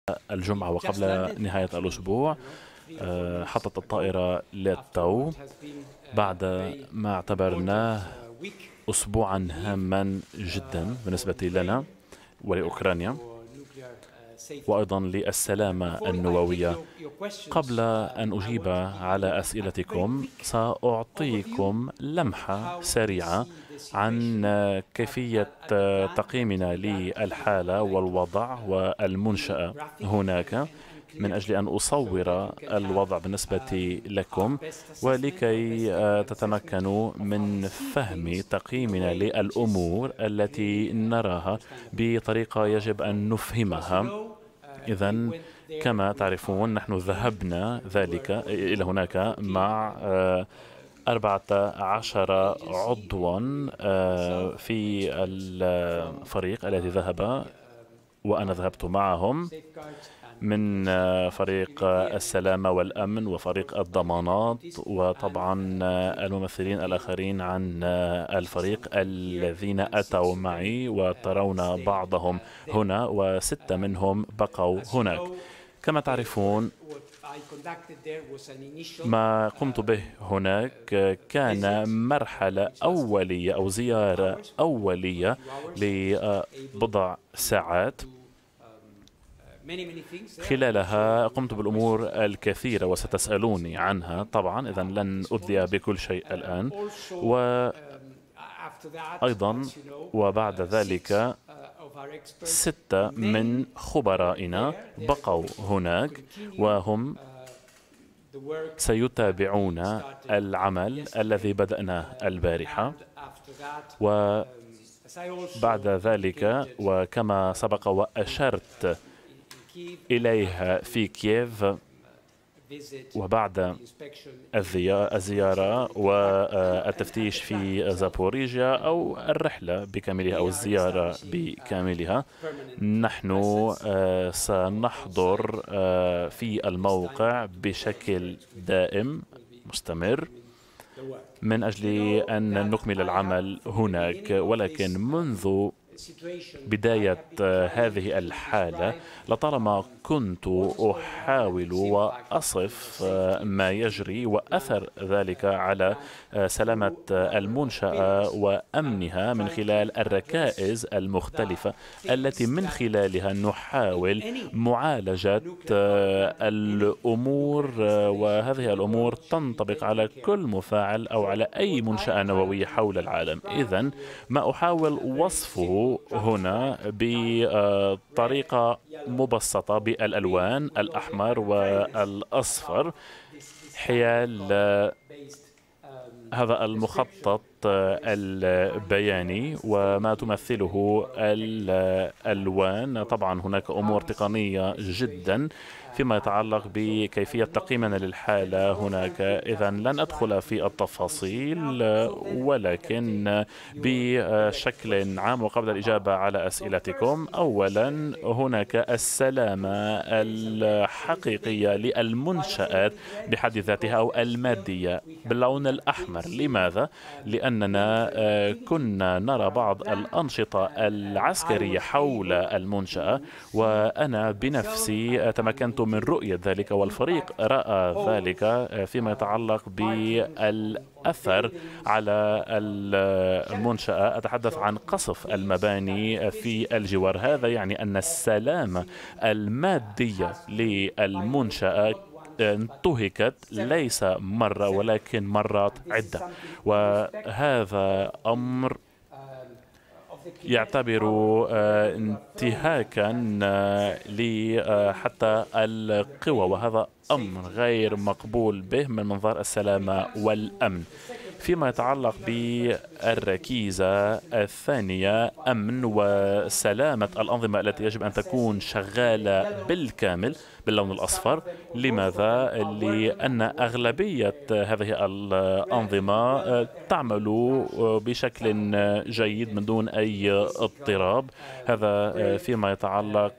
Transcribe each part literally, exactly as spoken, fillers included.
الجمعة وقبل نهاية الأسبوع حطت الطائرة للتو بعد ما اعتبرناه أسبوعا هاما جدا بالنسبة لنا ولأوكرانيا وأيضا للسلامة النووية. قبل أن أجيب على أسئلتكم سأعطيكم لمحة سريعة عن كيفية تقييمنا للحالة والوضع والمنشأة هناك من أجل أن أصور الوضع بالنسبة لكم ولكي تتمكنوا من فهم تقييمنا للأمور التي نراها بطريقة يجب أن نفهمها. إذن كما تعرفون نحن ذهبنا ذلك إلى هناك مع أربعة عشر عضوا في الفريق الذي ذهب وأنا ذهبت معهم من فريق السلامة والأمن وفريق الضمانات وطبعا الممثلين الآخرين عن الفريق الذين أتوا معي وترون بعضهم هنا وستة منهم بقوا هناك. كما تعرفون ما قمت به هناك كان مرحلة أولية أو زيارة أولية لبضع ساعات خلالها قمت بالأمور الكثيرة وستسألوني عنها طبعا، إذن لن أذيع بكل شيء الآن. وأيضا وبعد ذلك ستة من خبرائنا بقوا هناك وهم سيتابعون العمل الذي بدأناه البارحة. وبعد ذلك وكما سبق وأشرت إليها في كييف وبعد الزيارة والتفتيش في زابوريجيا أو الرحلة بكاملها أو الزيارة بكاملها، نحن سنحضر في الموقع بشكل دائم مستمر من أجل أن نكمل العمل هناك. ولكن منذ بداية هذه الحالة لطالما كنت أحاول وأصف ما يجري وأثر ذلك على سلامة المنشأة وأمنها من خلال الركائز المختلفة التي من خلالها نحاول معالجة الأمور، وهذه الأمور تنطبق على كل مفاعل أو على أي منشأة نووية حول العالم. إذن ما أحاول وصفه هنا بطريقة مبسطة بالألوان الأحمر والأصفر حيال هذا المخطط البياني وما تمثله الألوان. طبعا هناك أمور تقنية جدا فيما يتعلق بكيفية تقييمنا للحالة هناك، إذا لن أدخل في التفاصيل ولكن بشكل عام وقبل الإجابة على أسئلتكم. أولا هناك السلامة الحقيقية للمنشآت بحد ذاتها أو المادية باللون الأحمر. لماذا؟ لأننا كنا نرى بعض الأنشطة العسكرية حول المنشأة وأنا بنفسي تمكنت من رؤية ذلك والفريق رأى ذلك فيما يتعلق بالأثر على المنشأة. أتحدث عن قصف المباني في الجوار. هذا يعني أن السلامة المادية للمنشأة انتهكت ليس مرة ولكن مرات عدة، وهذا أمر يعتبر انتهاكا لحتى القوى، وهذا أمر غير مقبول به من منظار السلامة والأمن. فيما يتعلق بالركيزة الثانية أمن وسلامة الأنظمة التي يجب أن تكون شغالة بالكامل باللون الأصفر. لماذا؟ لأن أغلبية هذه الأنظمة تعمل بشكل جيد من دون أي اضطراب. هذا فيما يتعلق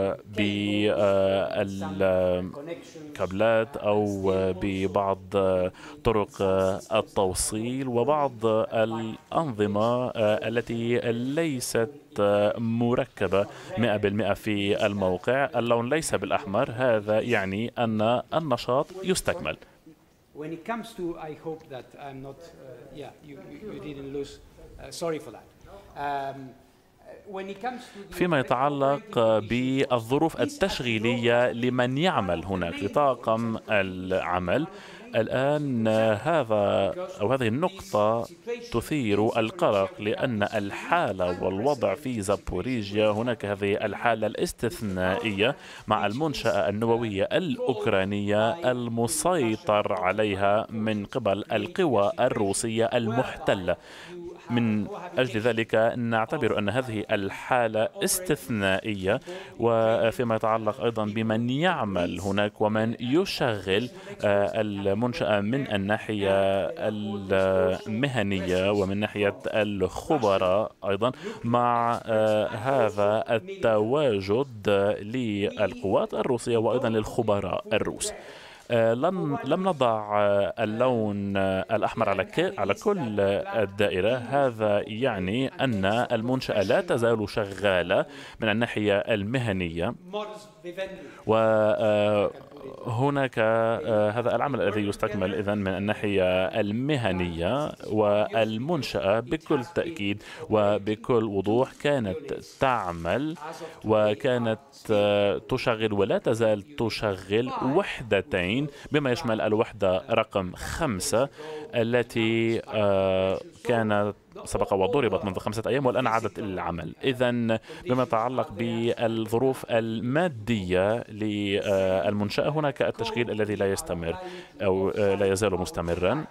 بالكابلات أو ببعض طرق التوصيل وبعض الأنظمة التي ليست مركبة مئة بالمئة في الموقع. اللون ليس بالأحمر، هذا يعني أن النشاط يستكمل. When it comes to, I hope that I'm not, uh, yeah, you, you, you didn't lose, uh, sorry for that. Um, when it comes to the فيما يتعلق بالظروف التشغيلية لمن يعمل هناك لطاقم العمل، الآن هذا أو هذه النقطة تثير القلق، لأن الحالة والوضع في زابوريجيا هناك هذه الحالة الاستثنائية مع المنشأة النووية الأوكرانية المسيطر عليها من قبل القوى الروسية المحتلة. من أجل ذلك نعتبر أن هذه الحالة استثنائية. وفيما يتعلق أيضا بمن يعمل هناك ومن يشغل المنشأة من الناحية المهنية ومن ناحية الخبراء أيضا، مع هذا التواجد للقوات الروسية وأيضا للخبراء الروس. لم لم نضع اللون الأحمر على على كل الدائرة. هذا يعني أن المنشأة لا تزال شغالة من الناحية المهنية، وهناك هذا العمل الذي يستكمل إذن من الناحية المهنية. والمنشأة بكل تأكيد وبكل وضوح كانت تعمل وكانت تشغل ولا تزال تشغل وحدتين، بما يشمل الوحدة رقم خمسة التي كانت سبق وضربت منذ خمسة أيام والآن عادت إلى العمل. إذن بما يتعلق بالظروف المادية للمنشأة، هناك التشغيل الذي لا يستمر أو لا يزال مستمرا.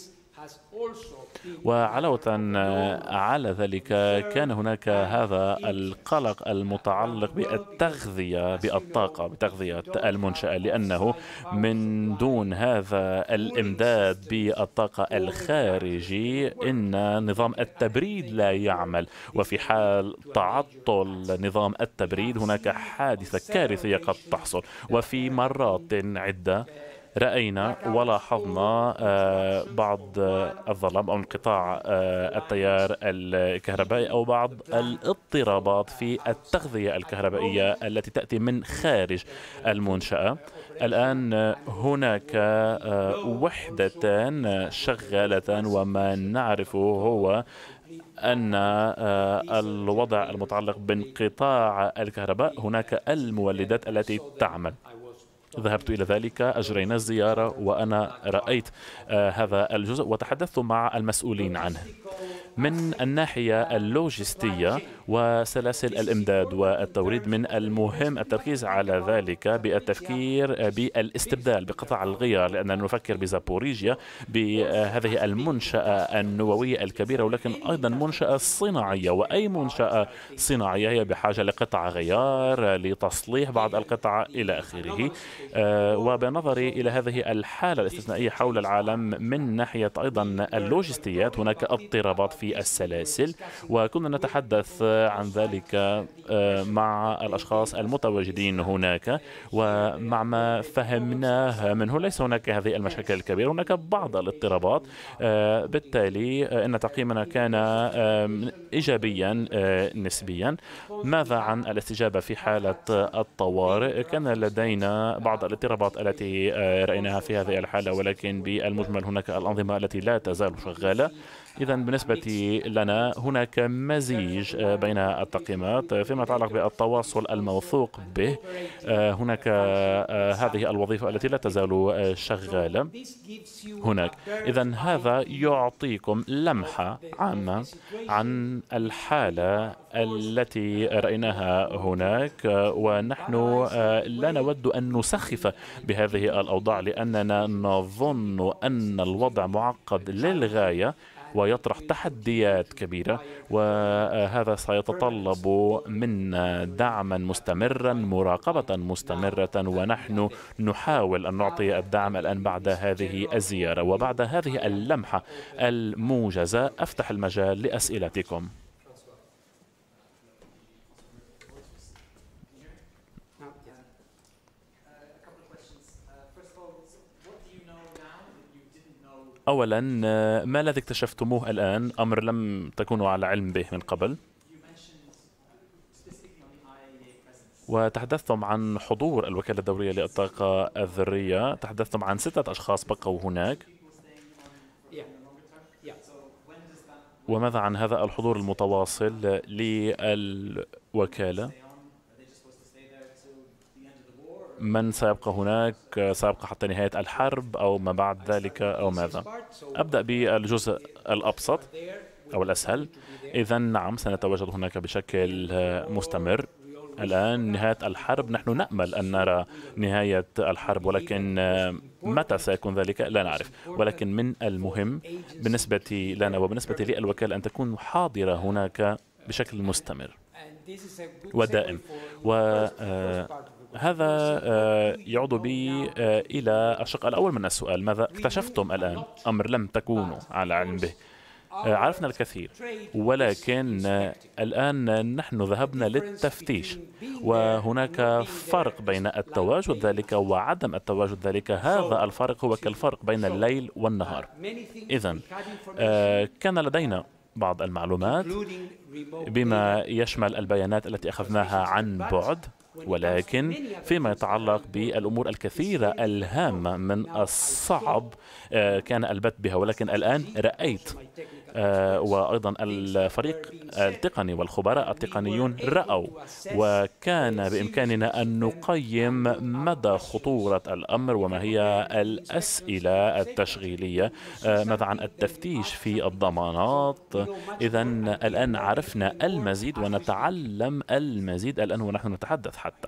وعلاوة على ذلك كان هناك هذا القلق المتعلق بالتغذية بالطاقة بتغذية المنشأة، لأنه من دون هذا الإمداد بالطاقة الخارجي إن نظام التبريد لا يعمل، وفي حال تعطل نظام التبريد هناك حادثة كارثية قد تحصل. وفي مرات عدة رأينا ولاحظنا بعض الظلام أو انقطاع التيار الكهربائي أو بعض الاضطرابات في التغذية الكهربائية التي تأتي من خارج المنشأة. الآن هناك وحدتان شغالتان، وما نعرفه هو أن الوضع المتعلق بانقطاع الكهرباء هناك المولدات التي تعمل. ذهبت إلى ذلك، أجرينا الزيارة وأنا رأيت آه هذا الجزء وتحدثت مع المسؤولين عنه. من الناحية اللوجستية وسلاسل الإمداد والتوريد، من المهم التركيز على ذلك بالتفكير بالاستبدال بقطع الغيار، لأننا نفكر بزابوريجيا بهذه المنشأة النووية الكبيرة، ولكن أيضا منشأة صناعية، وأي منشأة صناعية هي بحاجة لقطع غيار لتصليح بعض القطع إلى آخره. وبنظري إلى هذه الحالة الاستثنائية حول العالم من ناحية أيضا اللوجستيات، هناك اضطرابات في السلاسل، وكنا نتحدث عن ذلك مع الأشخاص المتواجدين هناك، ومع ما فهمناه منه ليس هناك هذه المشاكل الكبيرة، هناك بعض الاضطرابات. بالتالي إن تقييمنا كان إيجابيا نسبيا. ماذا عن الاستجابة في حالة الطوارئ؟ كان لدينا بعض الاضطرابات التي رأيناها في هذه الحالة، ولكن بالمجمل هناك الأنظمة التي لا تزال شغالة. إذا بالنسبة لنا هناك مزيج بين التقييمات. فيما يتعلق بالتواصل الموثوق به، هناك هذه الوظيفة التي لا تزال شغالة هناك. إذا هذا يعطيكم لمحة عامة عن الحالة التي رأيناها هناك، ونحن لا نود أن نسخف بهذه الأوضاع، لأننا نظن أن الوضع معقد للغاية ويطرح تحديات كبيرة، وهذا سيتطلب منا دعما مستمرا، مراقبة مستمرة، ونحن نحاول أن نعطي الدعم الآن بعد هذه الزيارة. وبعد هذه اللمحة الموجزة أفتح المجال لأسئلتكم. أولا، ما الذي اكتشفتموه الآن أمر لم تكونوا على علم به من قبل؟ وتحدثتم عن حضور الوكالة الدولية للطاقة الذرية، تحدثتم عن ستة أشخاص بقوا هناك، وماذا عن هذا الحضور المتواصل للوكالة؟ من سيبقى هناك؟ سيبقى حتى نهاية الحرب أو ما بعد ذلك أو ماذا؟ أبدأ بالجزء الأبسط أو الأسهل. إذا نعم، سنتواجد هناك بشكل مستمر. الآن نهاية الحرب، نحن نأمل أن نرى نهاية الحرب، ولكن متى سيكون ذلك لا نعرف. ولكن من المهم بالنسبة لنا وبالنسبة للوكالة أن تكون حاضرة هناك بشكل مستمر ودائم. وهذا يعود بي إلى الشق الأول من السؤال: ماذا اكتشفتم الآن أمر لم تكونوا على علم به؟ عرفنا الكثير، ولكن الآن نحن ذهبنا للتفتيش، وهناك فرق بين التواجد ذلك وعدم التواجد ذلك. هذا الفرق هو كالفرق بين الليل والنهار. إذن كان لدينا بعض المعلومات بما يشمل البيانات التي أخذناها عن بعد، ولكن فيما يتعلق بالأمور الكثيرة الهامة من الصعب كان البت بها. ولكن الآن رأيت، وأيضا الفريق التقني والخبراء التقنيون رأوا، وكان بإمكاننا أن نقيم مدى خطورة الأمر وما هي الأسئلة التشغيلية، ماذا عن التفتيش في الضمانات. إذا الآن عرفنا المزيد ونتعلم المزيد الآن ونحن نتحدث حتى.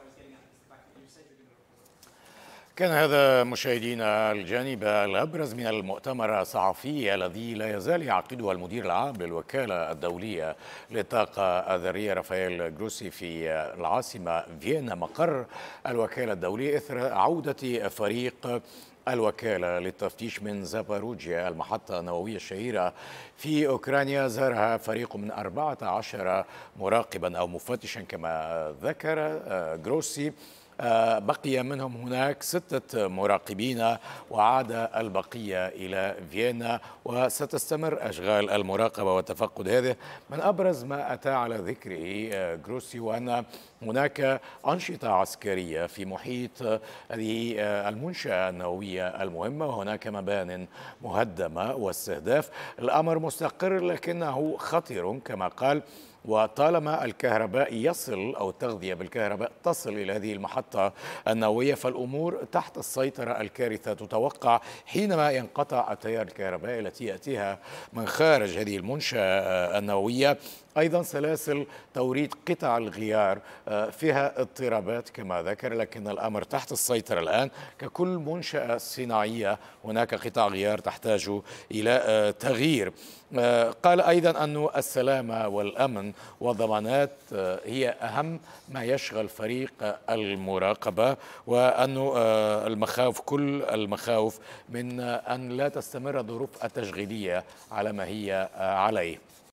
كان هذا مشاهدينا الجانب الأبرز من المؤتمر الصحفي الذي لا يزال يعقده المدير العام للوكالة الدولية للطاقة الذرية رافائيل جروسي في العاصمة فيينا مقر الوكالة الدولية إثر عودة فريق الوكالة للتفتيش من زاباروجيا المحطة النووية الشهيرة في أوكرانيا. زارها فريق من أربعة عشر مراقبا أو مفتشا كما ذكر جروسي. بقي منهم هناك ستة مراقبين وعاد البقية إلى فيينا، وستستمر أشغال المراقبة والتفقد. هذا من أبرز ما أتى على ذكره جروسي، وأن هناك أنشطة عسكرية في محيط هذه المنشأة النووية المهمة، وهناك مبان مهدمة واستهداف. الأمر مستقر لكنه خطر كما قال، وطالما الكهرباء يصل أو التغذية بالكهرباء تصل إلى هذه المحطة النووية فالأمور تحت السيطرة. الكارثة تتوقع حينما ينقطع التيار الكهربائي التي يأتيها من خارج هذه المنشأة النووية. أيضا سلاسل توريد قطع الغيار فيها اضطرابات كما ذكر، لكن الأمر تحت السيطرة الآن. ككل منشأة صناعية هناك قطع غيار تحتاج إلى تغيير. قال أيضا أن السلامة والأمن والضمانات هي أهم ما يشغل فريق المراقبة، وأن المخاوف كل المخاوف من أن لا تستمر الظروف التشغيلية على ما هي عليه.